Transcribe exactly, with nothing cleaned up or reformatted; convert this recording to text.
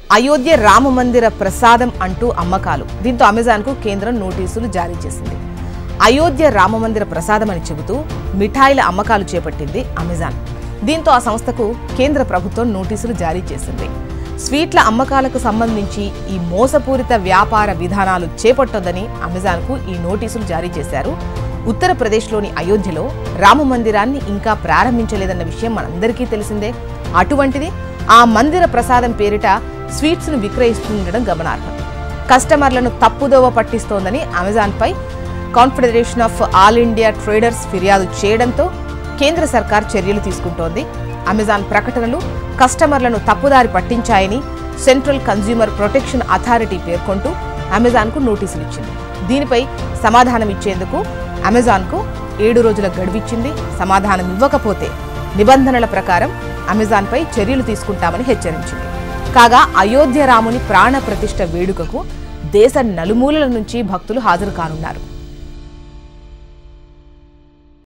అయోధ్య రామ మందిర ప్రసాదం అంటూ అమ్మకాలు. దీంతో అమెజాన్కు కేంద్రం నోటీసులు జారీ చేసింది. అయోధ్య రామ మందిర ప్రసాదం అని చెబుతూ మిఠాయిల అమ్మకాలు చేపట్టింది అమెజాన్. దీంతో ఆ సంస్థకు కేంద్ర ప్రభుత్వం నోటీసులు జారీ చేసింది. స్వీట్ల అమ్మకాలకు సంబంధించి ఈ మోసపూరిత వ్యాపార విధానాలు చేపట్టొద్దని అమెజాన్కు ఈ నోటీసులు జారీ చేశారు. ఉత్తరప్రదేశ్లోని అయోధ్యలో రామ మందిరాన్ని ఇంకా ప్రారంభించలేదన్న విషయం మనందరికీ తెలిసిందే. అటువంటిది ఆ మందిర ప్రసాదం పేరిట స్వీట్స్ ను విక్రయిస్తుండడం గమనార్హం. కస్టమర్లను తప్పుదోవ పట్టిస్తోందని అమెజాన్పై confederation of all India traders ఫిర్యాదు చేయడంతో కేంద్ర సర్కార్ చర్యలు తీసుకుంటోంది. అమెజాన్ ప్రకటనలు కస్టమర్లను తప్పుదారి పట్టించాయని సెంట్రల్ కన్స్యూమర్ ప్రొటెక్షన్ అథారిటీ పేర్కొంటూ అమెజాన్కు నోటీసులు ఇచ్చింది. దీనిపై సమాధానం ఇచ్చేందుకు అమెజాన్కు ఏడు రోజుల గడువిచ్చింది. సమాధానం ఇవ్వకపోతే నిబంధనల ప్రకారం అమెజాన్పై చర్యలు తీసుకుంటామని హెచ్చరించింది. కాగా అయోధ్య రాముని ప్రాణ ప్రతిష్ఠ వేడుకకు దేశ నలుమూలల నుంచి భక్తులు హాజరు కానున్నారు.